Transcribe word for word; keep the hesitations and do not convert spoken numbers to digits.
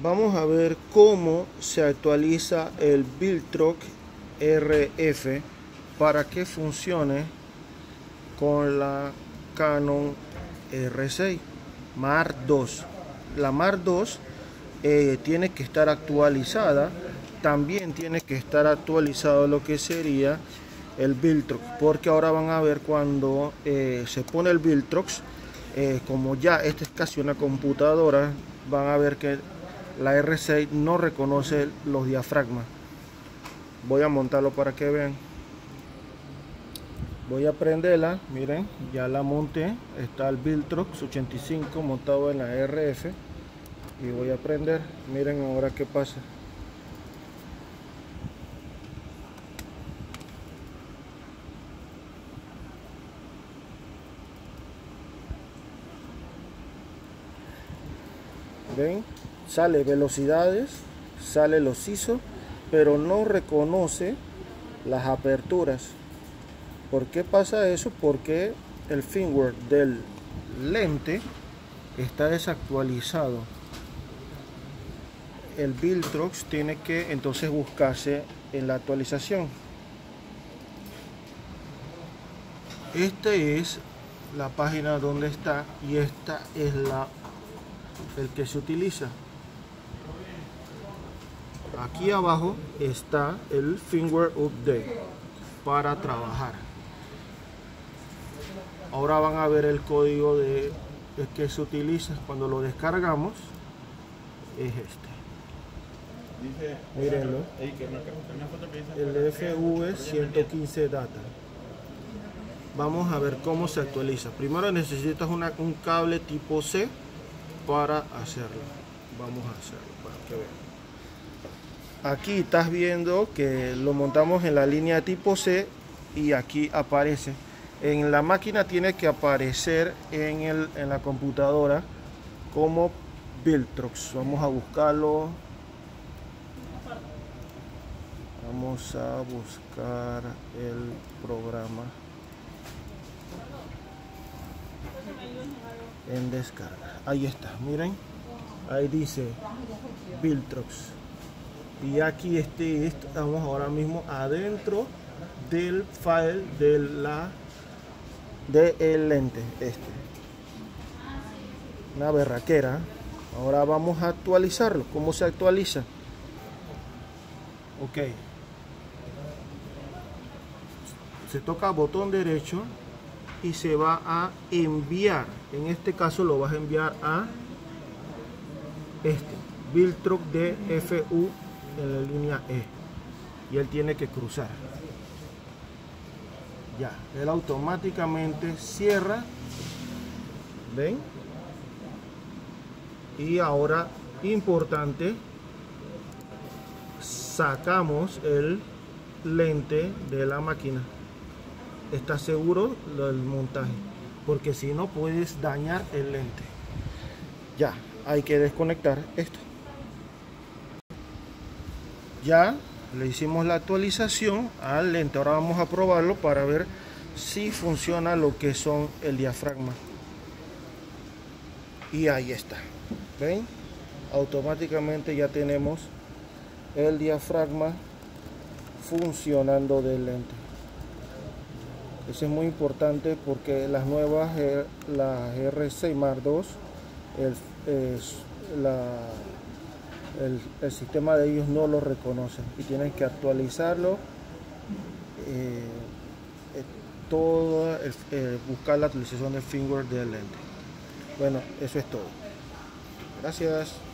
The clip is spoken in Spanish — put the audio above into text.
Vamos a ver cómo se actualiza el Viltrox R F para que funcione con la Canon R seis Mark dos. La Mark dos eh, tiene que estar actualizada. También tiene que estar actualizado lo que sería el Viltrox, porque ahora van a ver cuando eh, se pone el Viltrox, eh, como ya esta es casi una computadora, van a ver que la R seis no reconoce los diafragmas. Voy a montarlo para que vean. Voy a prenderla, miren, ya la monté. Está el Viltrox ochenta y cinco montado en la R F y voy a prender. Miren ahora qué pasa. ¿Ven? Sale velocidades, sale los I S O, pero no reconoce las aperturas. ¿Por qué pasa eso? Porque el firmware del lente está desactualizado. El Viltrox tiene que entonces buscarse en la actualización. Esta es la página donde está y esta es la el que se utiliza. Aquí abajo está el firmware update para trabajar. Ahora van a ver el código de el que se utiliza cuando lo descargamos. Es este. Mírenlo. El F V ciento quince data. Vamos a ver cómo se actualiza. Primero necesitas una, un cable tipo C para hacerlo. Vamos a hacerlo para que vean. Aquí estás viendo que lo montamos en la línea tipo C y aquí aparece. En la máquina tiene que aparecer en, el, en la computadora como Viltrox. Vamos a buscarlo. Vamos a buscar el programa en descarga. Ahí está, miren, ahí dice Viltrox y aquí este, estamos ahora mismo adentro del file de la del lente. Este, una berraquera. Ahora vamos a actualizarlo. ¿Cómo se actualiza? Ok, se toca botón derecho y se va a enviar. En este caso lo vas a enviar a este Viltrox D F U en la línea E y él tiene que cruzar. Ya, él automáticamente cierra. ¿Ven? Y ahora, importante, sacamos el lente de la máquina. ¿Estás seguro del montaje? Porque si no puedes dañar el lente. Ya, hay que desconectar esto. Ya le hicimos la actualización al lente. Ahora vamos a probarlo para ver si funciona lo que son el diafragma. Y ahí está. ¿Ven? Automáticamente ya tenemos el diafragma funcionando del lente. Eso es muy importante porque las nuevas, las R seis Mark dos, el, es, la, el, el sistema de ellos no lo reconoce y tienen que actualizarlo. Eh, eh, todo el, eh, buscar la actualización del firmware del lente. Bueno, eso es todo. Gracias.